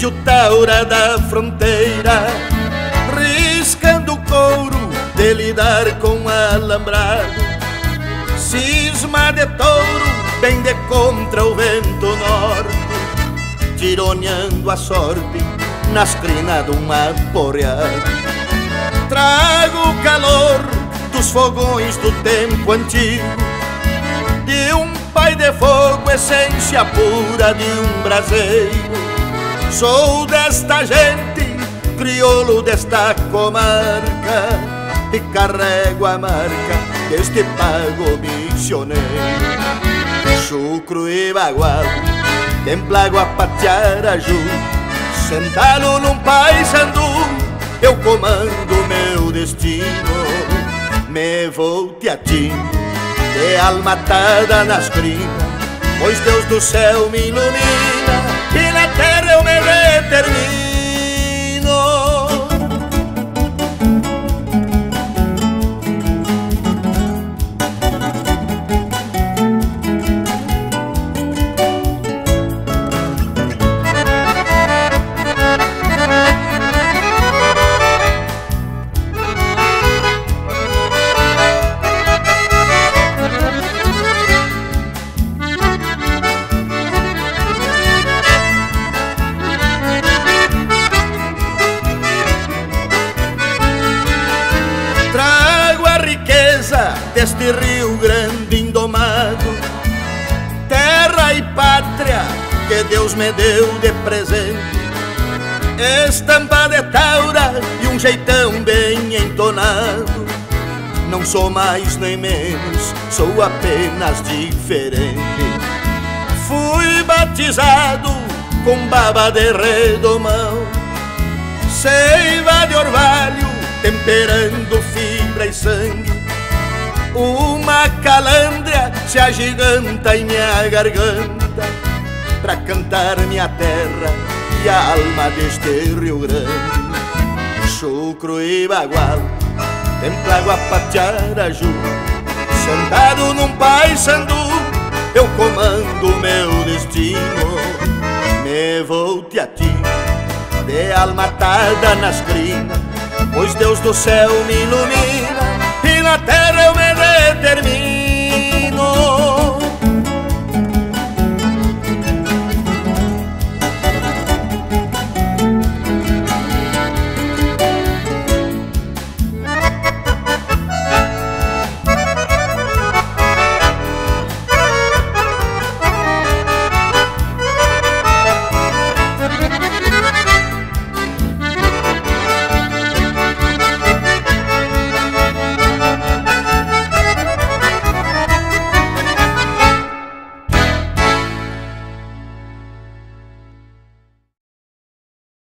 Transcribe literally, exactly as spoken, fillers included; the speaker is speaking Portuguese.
índio taura da fronteira, riscando o couro de lidar com alambrado. Cisma de touro bem de contra o vento norte, tironeando a sorte nas crinas de uma porreada. Trago o calor dos fogões do tempo antigo, de um pai de fogo, essência pura de um braseiro. Sou desta gente, crioulo desta comarca, e carrego a marca deste pago missioneiro. Chucro e bagual, templago a patear a ju, sentado num paisandu, eu comando meu destino. Me volteatino de alma atada nas crinas, pois Deus do céu me ilumina e na terra eu me determino. Deste Rio Grande indomado, terra e pátria que Deus me deu de presente, estampa de taura e um jeitão bem entonado. Não sou mais nem menos, sou apenas diferente. Fui batizado com baba de redomão, seiva de orvalho temperando fibra e sangue. Uma calandria se agiganta em minha garganta pra cantar minha terra e a alma deste Rio Grande. Chucro e bagual, templago a patear a ju, sentado num paisandu, eu comando meu destino. Me volteatino de alma atada nas crinas, pois Deus do céu me ilumina e na terra